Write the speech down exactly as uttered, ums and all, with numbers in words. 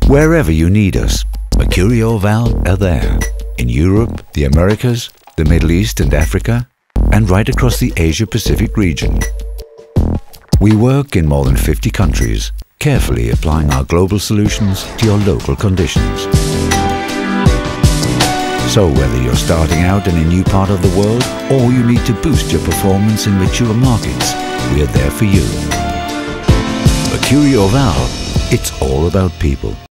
Wherever you need us, Mercuri Urval are there. In Europe, the Americas, the Middle East and Africa, and right across the Asia-Pacific region. We work in more than fifty countries, carefully applying our global solutions to your local conditions. So whether you're starting out in a new part of the world or you need to boost your performance in mature markets, we are there for you. Mercuri Urval, it's all about people.